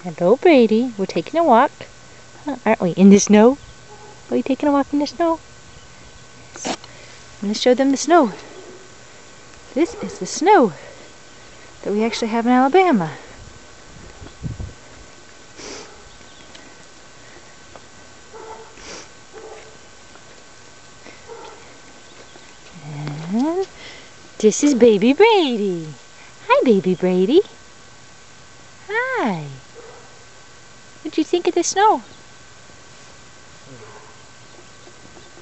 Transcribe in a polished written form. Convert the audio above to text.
Hello, Brady. We're taking a walk, aren't we? In the snow? Are we taking a walk in the snow? I'm going to show them the snow. This is the snow that we actually have in Alabama. And this is baby Brady. Hi, baby Brady. Hi. What'd you think of the snow?